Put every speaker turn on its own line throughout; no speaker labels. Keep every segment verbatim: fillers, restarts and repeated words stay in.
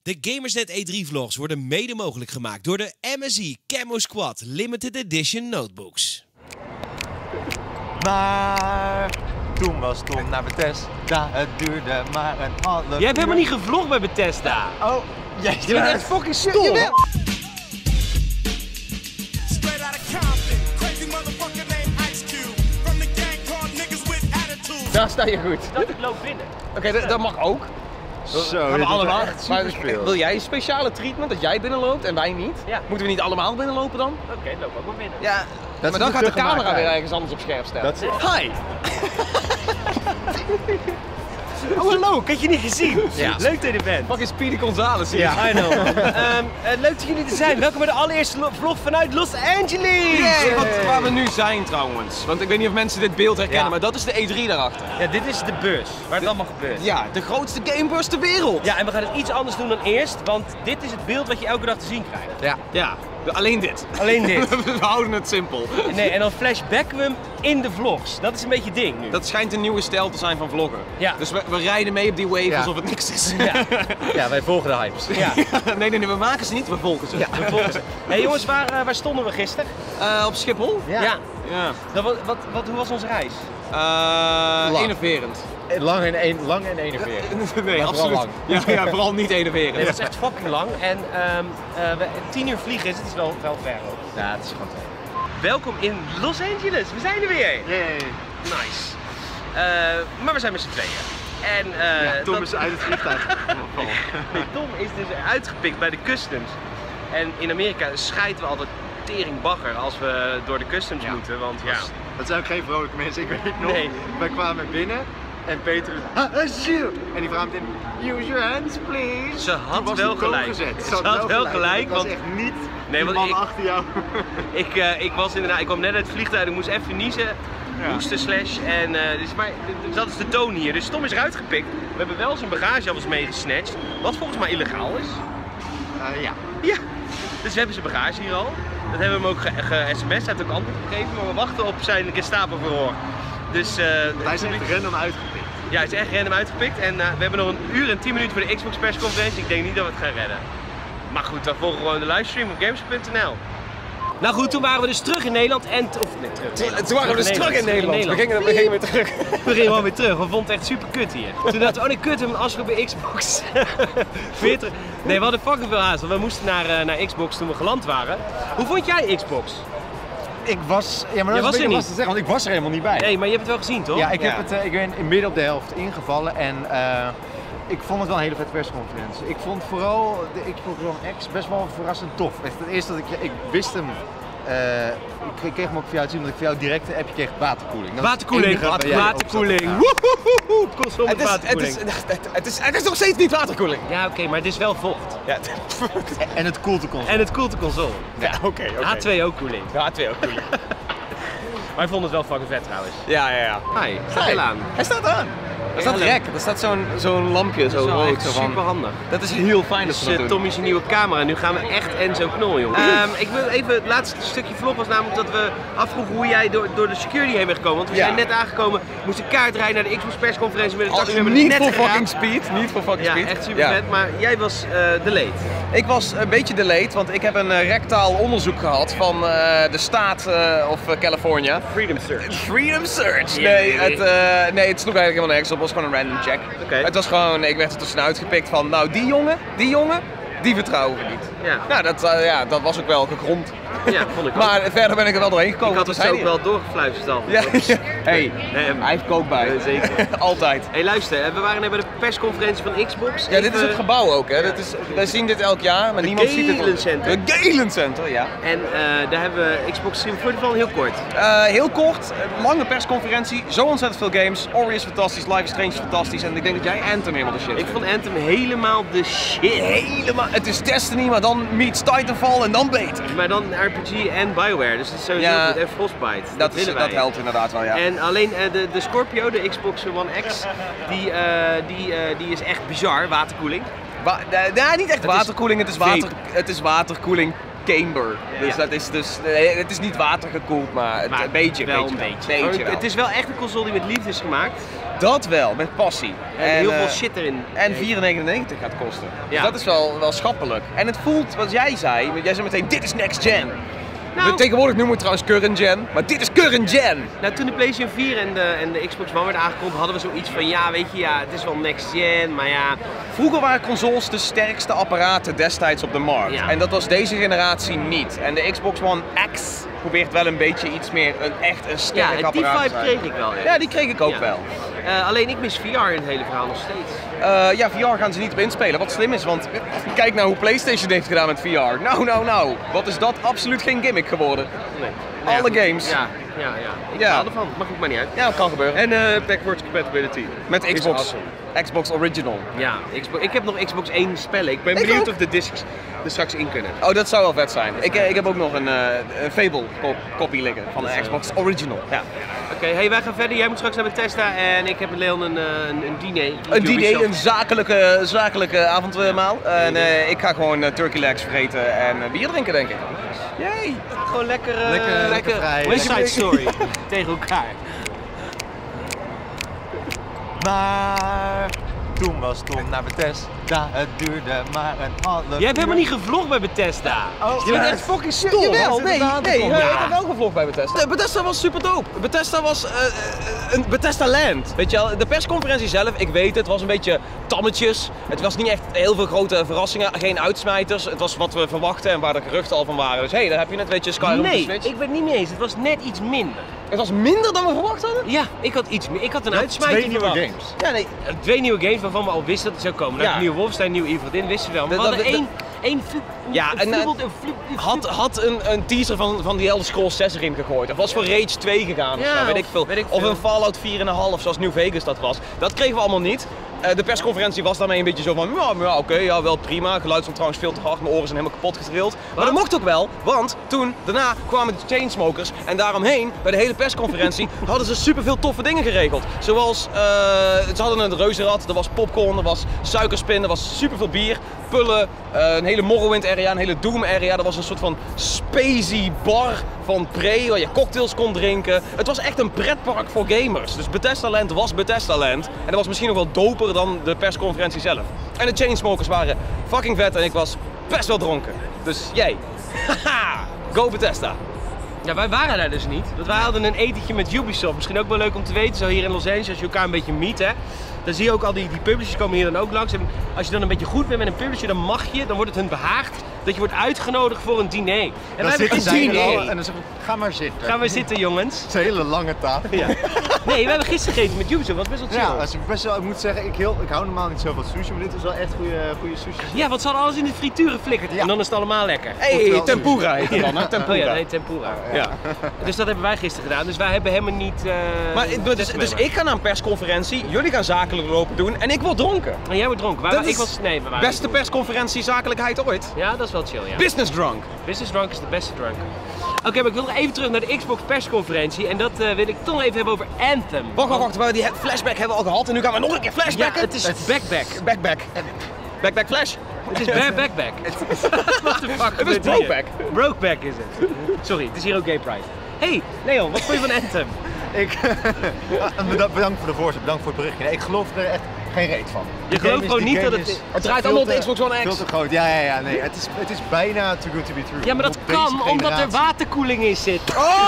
De Gamersnet E drie vlogs worden mede mogelijk gemaakt door de M S I Camo Squad Limited Edition Notebooks.
Maar toen was Tom naar Bethesda, het duurde maar een half uur.
Jij hebt helemaal niet gevlogd bij Bethesda.
Oh, jij
Je bent echt fucking stom.
Ja,
Daar sta je goed.
Dat ik loop binnen.
Oké, okay, dat mag ook.
Zo,
gaan we allemaal.
Maar
Wil jij een speciale treatment dat jij binnenloopt en wij niet?
Ja.
Moeten we niet allemaal binnenlopen dan?
Oké, okay, loop ook maar binnen.
Ja,
dat
maar dan gaat de camera
gemaakt,
weer ergens anders op scherp stellen.
Dat is...
Hi!
Oh, hallo, ik had je niet gezien.
Ja.
Leuk dat je er bent.
Fucking Speedy Gonzales hier.
Ja, I know. um, uh, leuk dat jullie er zijn. Welkom bij de allereerste vlog vanuit Los Angeles.
Yay. Wat, waar we nu zijn trouwens. Want ik weet niet of mensen dit beeld herkennen,
Ja.
maar dat is de E drie daarachter.
Ja, dit is de beurs, waar het allemaal gebeurt.
Ja, de grootste gamebeurs ter wereld.
Ja, en we gaan het iets anders doen dan eerst, want dit is het beeld wat je elke dag te zien krijgt.
Ja, ja. Alleen dit.
Alleen dit.
We houden het simpel.
Nee, en dan flashbacken we hem in de vlogs. Dat is een beetje het ding nu.
Dat schijnt een nieuwe stijl te zijn van vloggen.
Ja.
Dus we, we rijden mee op die wave
Ja.
alsof het niks is.
Ja.
Ja, wij volgen de hypes.
Ja.
nee, nee, nee, we maken ze niet, we volgen ze.
We volgen ze. Hey jongens, waar, uh, waar stonden we gisteren?
Uh, op Schiphol?
Ja.
Ja.
Ja.
Dat, wat, wat, wat, hoe was onze reis?
Uh,
Lang.
enerverend.
Lang en, een, lang en enerverend.
Nee,
Maar
absoluut.
vooral
Ja, ja, vooral niet enerverend.
Nee, dat was echt fucking lang. En um, uh, we, tien uur vliegen is het, is wel, wel ver ook.
Ja, het is gewoon te...
Welkom in Los Angeles, we zijn er weer.
Yay.
Nice. Uh, maar we zijn met z'n tweeën. En, uh,
Ja, Tom
dat...
is uit het vliegtuig.
Nee, Tom is dus uitgepikt bij de customs. En in Amerika scheiden we altijd teringbagger als we door de customs
Ja.
moeten, want ja.
Dat zijn ook geen vrolijke mensen, ik weet nog.
Nee.
Wij kwamen binnen en Peter ah, asiel. En die vraag meteen, use your hands please.
Ze had
Toen was
wel
het go
gelijk.
gezet.
Ze had wel gelijk,
Het was
want-
echt niet
Nee,
die
want
man
ik-
achter jou.
Ik, uh, ik was inderdaad, ik kwam net uit het vliegtuig, ik moest even niezen,
Ja.
hoesten slash en uh, dus, maar dus dat is de toon hier. Dus Tom is eruit gepikt. We hebben wel zijn bagage alvast meegesnatcht, wat volgens mij illegaal is.
Uh, ja.
Ja, dus we hebben zijn bagage hier al. Dat hebben we hem ook ge-sms'd, hij heeft ook antwoord gegeven, maar we wachten op zijn Gestapo verhoor. Dus uh,
Hij is echt random uitgepikt.
ja, hij is echt random uitgepikt en uh, we hebben nog een uur en tien minuten voor de Xbox persconferentie. Ik denk niet dat we het gaan redden. Maar goed, dan volgen we gewoon de livestream op gamers punt n l. Nou goed, toen waren we dus terug in Nederland en... Of nee, terug.
Toen waren we dus terug in Nederland. We gingen, we gingen weer terug.
We gingen gewoon weer terug, we vonden het echt super kut hier. Toen dachten we, oh nee kut, we hebben een afspraak bij Xbox. Weer terug. Nee, we hadden fucking veel haast, want we moesten naar, uh, naar Xbox toen we geland waren. Hoe vond jij Xbox?
Ik was, ja maar
Jij
dat
was
is
er
een beetje
niet.
lastig te zeggen, want ik was er helemaal niet bij.
Nee, maar je hebt het wel gezien toch?
Ja, ik, heb
Ja.
het, uh, ik ben in midden op de helft ingevallen en uh, ik vond het wel een hele vette persconferentie. Ik vond vooral de Xbox One X best wel verrassend tof. Echt, het eerste dat ik, ik wist hem, uh, ik kreeg hem ook via jou te zien, omdat ik via jou direct een appje kreeg waterkoeling. Dat is het
Waterkoeling,
enige waar jij op zat.
waterkoeling.
Ja.
Woehoehoe, console
Het
met
is, het,
waterkoeling.
is, het, het, is, het is nog steeds niet waterkoeling.
Ja oké, okay, maar het is wel vocht.
Ja,
En het koelt de console.
En het koelt de console.
ja oké. oké.
H twee ook koeling.
Ja, twee ook koeling.
Maar ik vond het wel fucking vet trouwens.
Ja, ja, ja.
Hi, staat heel aan.
Hij staat aan. Er staat rek, er staat zo'n zo'n lampje zo rood. Zo van.
super handig.
Dat is heel fijn dat
Dus
ze dat
uh,
doen.
Tommy is een nieuwe camera. Nu gaan we echt Enzo knol, jongen. Um, ik wil even, het laatste stukje vlog was namelijk dat we afvroegen hoe jij door, door de security heen bent gekomen. Want we
Ja.
zijn net aangekomen, moesten kaart rijden naar de Xbox persconferentie met de taxi. We hebben
Oh, niet
het net
voor fucking
geraakt.
speed, niet voor fucking
Ja,
speed.
echt super
Ja.
vet. Maar jij was uh, de late.
Ik was een beetje delayed, want ik heb een uh, rectaal onderzoek gehad van uh, de staat uh, of uh, California.
Freedom Search.
Freedom Search!
Ja,
Nee,
ja,
het, uh, nee, het sloeg eigenlijk helemaal nergens op, het was gewoon een random check.
Oké.
Het was gewoon, ik werd er tussenuit gepikt van, nou die jongen, die jongen, die vertrouwen we niet.
Ja.
Nou, dat, uh, ja, dat was ook wel gegrond.
Ja, vond ik ook.
Maar verder ben ik er wel doorheen gekomen.
Ik had
wat
het
was
zo
hij
ook wel doorgefluisterd al.
Ja, ja. Hey,
Nee, hem.
hij heeft kook bij.
Ja, zeker.
Altijd.
Hey, luister, we waren net bij de persconferentie van Xbox.
Ja, dit is
Even-
het gebouw ook, hè. Dit is, wij zien dit elk jaar, maar niemand ziet het.
Galen Center.
De Galen Center, ja.
En uh, daar hebben we Xbox Stream voor van heel kort.
Uh, heel kort, een lange persconferentie, zo ontzettend veel games. Ori is fantastisch, Life is Strange is fantastisch en ik denk dat jij Anthem helemaal de shit
Ik
vindt.
vond Anthem helemaal de shit.
Helemaal, het is Destiny, maar dan meets Titanfall en dan beter.
Maar dan R P G en Bioware, dus het is sowieso
Ja,
goed. En Frostbite.
Dat, is,
willen wij.
dat helpt inderdaad wel, ja.
En alleen uh, de, de Scorpio, de Xbox One X, die, uh, die, uh, die is echt bizar, waterkoeling.
Wa nee, nee, niet echt
Het is
waterkoeling, het is,
vape.
water, het is waterkoeling camber. Dus
Ja.
dat is dus, nee, het is niet watergekoeld, maar, het,
Maar
een beetje.
wel
beetje
een beetje.
beetje
Maar
wel.
het is wel echt een console die met liefde is gemaakt.
Dat wel, met passie.
En, heel
eh,
veel shit erin.
En vier negenennegentig gaat kosten.
Ja.
Dus dat is wel, wel schappelijk. En het voelt, wat jij zei, want jij zei meteen, dit is next gen.
Nou,
We tegenwoordig noemen we het trouwens current gen, maar dit is current gen.
Nou, toen de PlayStation vier en de, en de Xbox One werd aangekondigd, hadden we zoiets van, ja, weet je, ja, het is wel next gen, maar ja...
Vroeger waren consoles de sterkste apparaten destijds op de markt.
Ja.
En dat was deze generatie niet. En de Xbox One X probeert wel een beetje iets meer, een, echt een sterk
Ja, die
apparaat te
vibe
zijn.
kreeg ik wel echt.
Ja, die kreeg ik ook
Ja.
wel.
Uh, alleen ik mis V R in het hele verhaal nog steeds.
Uh, ja, V R gaan ze niet op inspelen, wat slim is, want kijk nou hoe PlayStation heeft gedaan met V R. Nou, nou, nou, wat is dat? Absoluut geen gimmick geworden.
Nee.
Alle
ja,
games.
Ja, ja, ja. Ik
Ja.
haal ervan. Mag ook maar niet uit.
Ja, dat kan gebeuren.
En uh, backwards compatibility.
Met
Is
Xbox,
awesome.
Xbox Original.
Ja, Xbox, ik heb nog Xbox één spellen. Ik ben
Ik
benieuwd
ook.
of de discs er straks in kunnen.
Oh, dat zou wel vet zijn. Ik, eh, ik heb ook nog een, uh, een Fable kop copy liggen van de
Dat is,
Xbox Original. Ja.
Oké, hey, wij gaan verder. Jij moet straks naar Bethesda en ik heb met Leon een, uh, een, een diner.
Een diner,
Ubisoft.
een zakelijke, zakelijke avondmaal. En uh, ik ga gewoon uh, turkey legs vreten en uh, bier drinken, denk ik. Yay!
Gewoon lekker, uh,
Lekker- lekker vrij,
West
lekker-
Side Story tegen elkaar.
Maar toen was Tom naar Bethesda, het duurde maar een half uur.
Jij hebt helemaal niet gevlogd bij Bethesda.
Oh,
Je bent
ja.
echt fucking stom.
Jawel, nee, nee,
komen.
ik
Ja.
heb wel gevlogd bij Bethesda. Bethesda was super dope. Bethesda was uh, een Bethesda Land. Weet je wel, de persconferentie zelf, ik weet het, was een beetje tammetjes. Het was niet echt heel veel grote verrassingen, geen uitsmijters. Het was wat we verwachten en waar de geruchten al van waren. Dus hé, hey, daar heb je net, weet je, Skyrim op de
Nee,
Switch.
ik ben het niet mee eens. Het was net iets minder.
Het was minder dan we verwacht hadden?
Ja, ik had iets meer. Ik had een
Ja,
uitsmijter
twee nieuwe
verwacht.
games.
Ja, nee.
Twee nieuwe games waarvan we al wisten dat het zou komen. Nou,
Ja.
een nieuwe Wolfenstein, een nieuwe Evil Within, wisten we wel. Maar we
Dat-
hadden
dat-
één, één flip,
Ja,
een
en, eh,
flippelt- een flip- een
Had,
flip-
had een, een teaser van, van die Elder Scrolls zes erin gegooid. Of was voor Rage twee gegaan of
Ja,
zo, weet
of
ik veel.
weet ik
Of
veel.
een Fallout vier komma vijf zoals New Vegas dat was. Dat kregen we allemaal niet. Uh, de persconferentie was daarmee een beetje zo van, ja, ja oké, ja, wel prima. Geluid stond trouwens veel te hard, mijn oren zijn helemaal kapot getrild. Maar dat mocht ook wel, want toen, daarna kwamen de Chainsmokers en daaromheen, bij de hele persconferentie, hadden ze superveel toffe dingen geregeld. Zoals, uh, ze hadden een reuzenrad, er was popcorn, er was suikerspin, er was superveel bier, pullen, uh, een hele Morrowind area, een hele Doom area. Er was een soort van spacey bar van Prey, waar je cocktails kon drinken. Het was echt een pretpark voor gamers. Dus Bethesda Land was Bethesda Land. En dat was misschien nog wel doper dan de persconferentie zelf. En de Chainsmokers waren fucking vet en ik was best wel dronken. Dus jij. Haha, go Bethesda.
Ja, wij waren daar dus niet. Want wij hadden een etentje met Ubisoft. Misschien ook wel leuk om te weten, zo hier in Los Angeles, als je elkaar een beetje meet, hè. Dan zie je ook al die, die publishers komen hier dan ook langs. En als je dan een beetje goed bent met een publisher, dan mag je, dan wordt het hun behaagd dat je wordt uitgenodigd voor een diner. En
Dan
wij hebben
zitten
geen
zij er al
diner.
en dan zeggen we, ga maar zitten.
Gaan we zitten, jongens.
Het is een hele lange tafel.
Ja. Nee, we hebben gisteren gegeten met Ubisoft, wat best wel chill.
Ja, als ik, best wel, ik moet zeggen, ik, heel, ik hou normaal niet zo van sushi, maar dit is wel echt goede, goede sushi.
Ja, want ze hadden alles in de frituur geflikkerd
Ja.
en dan is het allemaal lekker.
Hey,
Oftewel,
tempura heet het dan, hè? Tempura.
Oh ja, nee, tempura.
Ja.
Dus dat hebben wij gisteren gedaan. Dus wij hebben helemaal niet... eh,
Maar, dus,
Bethesda
dus
mee.
ik ga naar een persconferentie, jullie gaan zakelijk lopen doen en ik word dronken.
En jij wordt dronken. Wij,
Dat
ik
is
was, nee, we waren
Beste
niet
persconferentie zakelijkheid ooit.
dronken. Ja, dat is wel chill, ja.
Business drunk.
Business drunk is de beste drunk. Oké, maar ik wil nog even terug naar de Xbox persconferentie. En dat eh, wil ik toch nog even hebben over Anthem.
Wacht, wacht, wacht. We- Die flashback hebben we al gehad en nu gaan we nog een keer
Ja,
flashbacken.
het is backback.
Backback. Backback flash.
Het is bare backback. What the fuck?
Het is
gebeurt hier?
brokeback.
Brokeback is het. Sorry, het is hier ook gay pride. Hey, Leon, wat vond je van Anthem?
Ik, bedankt, bedankt voor de voorzet, bedankt voor het berichtje. Nee, ik geloof er echt geen reet van.
Je
Die
gelooft
game is-
gewoon
die
niet
game
dat het-
is
Het draait
veel
allemaal op de
te-
Xbox One X.
Veel te groot, ja, ja, ja, nee. Het is, het is bijna too good to be true.
Ja, maar dat
Op deze
kan omdat er
generatie.
waterkoeling in zit.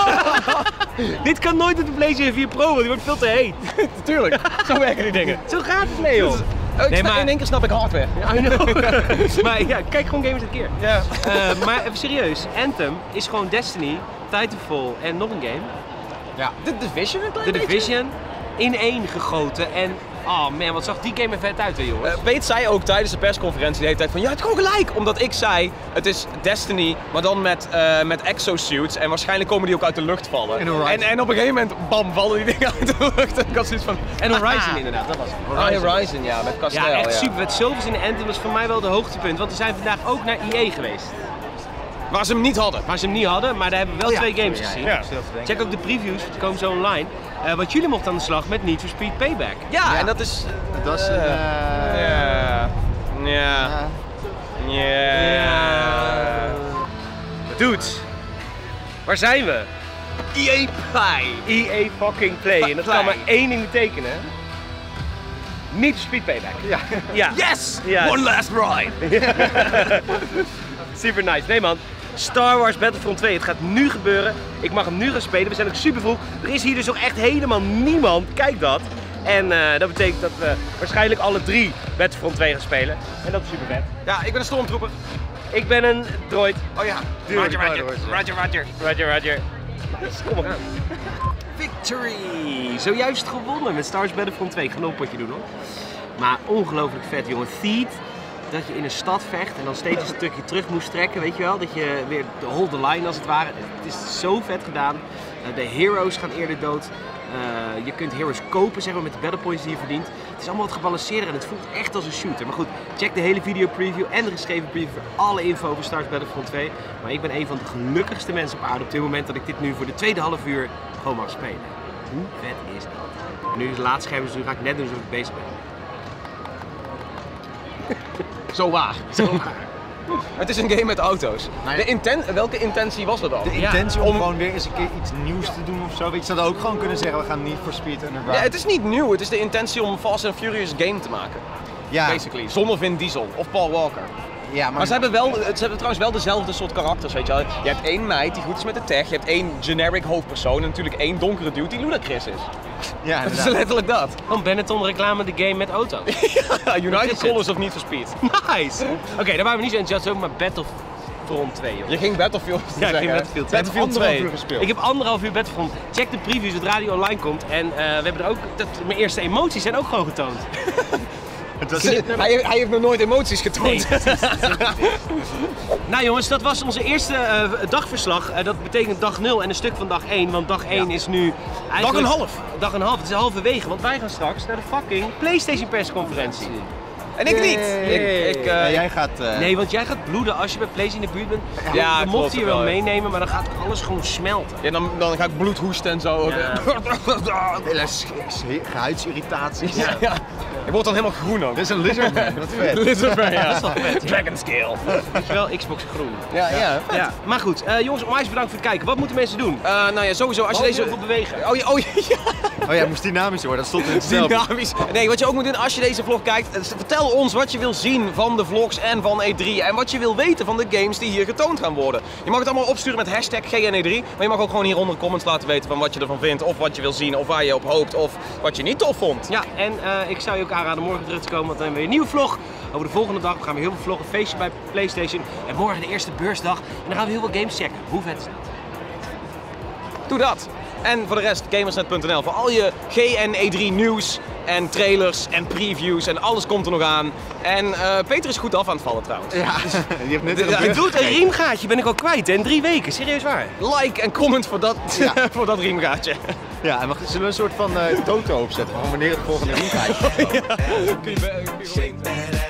Dit kan nooit op de PlayStation vier Pro, want die wordt veel te heet.
Tuurlijk. Zo werken die dingen.
Zo gaat het, Leon.
Oh, ik
Nee,
snap-
maar-
In één keer snap ik hardware.
I know. Maar ja, kijk gewoon Gamers een keer.
Ja.
Eh, maar even serieus, Anthem is gewoon Destiny, Titanfall en nog een game.
Ja.
De Division een klein
De
beetje?
Division in één gegoten en oh man, wat zag die game er vet uit hè jongens.
Uh, Pete zei ook tijdens de persconferentie de hele tijd van ja, het is gewoon gelijk. Omdat ik zei, het is Destiny, maar dan met, uh, met exosuits en waarschijnlijk komen die ook uit de lucht vallen.
En Horizon.
En, en op een gegeven moment, bam, vallen die dingen uit de lucht. En ik had zoiets van...
En Horizon inderdaad, dat was het.
Horizon. Ah, Horizon, ja, met kasteel.
Ja, echt super vet. Silvers in de Anthem was voor mij wel de hoogtepunt, want we zijn vandaag ook naar E A geweest.
Waar ze hem niet hadden.
Waar ze hem niet hadden, maar daar hebben we wel
Oh ja,
twee games
sorry, ja,
gezien.
ja.
Ja.
Stil te denken.
Check ook de previews, die komen zo online. Uh, want jullie mochten aan de slag met Need for Speed Payback.
Ja,
Ja.
en dat is...
Het was een...
eh,
eh,
Ja. Ja.
eh,
Ja.
Dudes, waar zijn we?
E A Play.
E A fucking Play. En dat kan
Play.
maar één ding betekenen. Need for Speed Payback.
Ja.
Ja.
Yes!
Ja.
One last ride!
Super nice. Nee man, Star Wars Battlefront twee, het gaat nu gebeuren. Ik mag hem nu gaan spelen, we zijn ook super vroeg. Er is hier dus ook echt helemaal niemand, kijk dat. En uh, dat betekent dat we waarschijnlijk alle drie Battlefront twee gaan spelen. En dat is super vet.
Ja, ik ben een stormtrooper.
Ik ben een droid.
Oh ja.
Tuurlijk,
Roger, Roger. Roger, Roger.
Roger, Roger. Nice, kom maar aan. Victory! Zojuist gewonnen met Star Wars Battlefront twee. Ik ga nog een potje doen hoor. Maar ongelooflijk vet jongen. Theed, dat je in een stad vecht en dan steeds een stukje terug moest trekken, weet je wel? Dat je weer de hold the line als het ware. Het is zo vet gedaan. Uh, de heroes gaan eerder dood. Uh, je kunt heroes kopen zeg maar, met de battle points die je verdient. Het is allemaal wat gebalanceerder en het voelt echt als een shooter. Maar goed, check de hele video preview en de geschreven preview voor alle info over Star Wars Battlefront twee. Maar ik ben een van de gelukkigste mensen op aarde op dit moment dat ik dit nu voor de tweede half uur gewoon mag spelen. Hoe vet is dat? En nu is het laatste scherm, dus nu ga ik net doen alsof ik bezig ben.
Zo waar. Zo waar. Het is een game met auto's. De inten welke intentie was dat dan?
De intentie om, om gewoon weer eens een keer iets nieuws te doen of zo. Weet je, ze hadden ook gewoon kunnen zeggen we gaan niet voor Speed Underground.
Ja, het is niet nieuw, het is de intentie om een Fast and Furious game te maken.
Ja.
Basically, zonder Vin Diesel of Paul Walker.
Ja, maar...
maar ze hebben, wel, ze hebben trouwens wel dezelfde soort karakters, weet je wel. Je hebt één meid die goed is met de tech, je hebt één generic hoofdpersoon en natuurlijk één donkere dude die Ludacris is.
Ja,
dat is letterlijk dat.
Van Benetton reclame de game met auto's.
Ja, United Colors of Need for Speed.
Nice! Oké, okay, daar waren we niet zo enthousiast over, maar Battlefront twee joh.
Je ging Battlefield
Ja, ik ging Battlefield twee.
Battlefield twee.
Uur gespeeld.
Ik heb anderhalf uur Battlefront. Check de previews zodra die online komt. En uh, we hebben er ook, dat, mijn eerste emoties zijn ook gewoon getoond.
Het was...
hij, hij heeft nog nooit emoties getoond.
Nee, nou jongens, dat was onze eerste uh, dagverslag. Uh, dat betekent dag nul en een stuk van dag één. Want dag één ja. is nu
Dag en half.
Dag en half, het is halverwege. Want wij gaan straks naar de fucking PlayStation persconferentie.
En ik niet.
Hey.
Ik, ik, uh,
ja, jij gaat... Uh...
Nee, want jij gaat bloeden als je bij PlayStation in de buurt bent.
Ja,
dan mocht je je wel
wel
meenemen, maar dan gaat alles gewoon smelten.
Ja, dan, dan ga ik bloed hoesten en zo.
Ja.
Gehuidsirritaties.
Ja, ja. Je wordt dan helemaal groen ook.
Dit is een lizardman, wat vet.
Lizardman, ja.
Dat is wel vet.
Dragon Scale.
Het is wel Xbox groen.
Ja, ja.
ja. Maar goed, uh, jongens, onwijs bedankt voor het kijken. Wat moeten mensen doen?
Uh, nou ja, sowieso als je deze...
Heel veel bewegen.
Oh ja, oh ja.
Oh ja, moest dynamisch worden, dat stond in het stel.
Dynamisch. Nee, wat je ook moet doen als je deze vlog kijkt, vertel ons wat je wil zien van de vlogs en van E drie. En wat je wil weten van de games die hier getoond gaan worden. Je mag het allemaal opsturen met hashtag G N E drie. Maar je mag ook gewoon hieronder comments laten weten van wat je ervan vindt. Of wat je wil zien, of waar je op hoopt, of wat je niet tof vond.
Ja, en uh, ik zou je ook aanraden morgen terug te komen, want dan hebben we een nieuwe vlog over de volgende dag. We gaan weer heel veel vloggen, feestje bij PlayStation. En morgen de eerste beursdag. En dan gaan we heel veel games checken. Hoe vet is dat?
Doe dat. En voor de rest, gamersnet punt n l voor al je G N E drie nieuws en trailers en previews en alles komt er nog aan. En uh, Peter is goed af aan het vallen trouwens.
Ja, die heeft net
een doet een riemgaatje, ben ik al kwijt in drie weken, serieus waar.
Like en comment voor dat, ja. voor dat riemgaatje.
Ja, en we zullen we een soort van uh, toto opzetten van wanneer het volgende riemgaatje is.
Ja. Kun je, kun je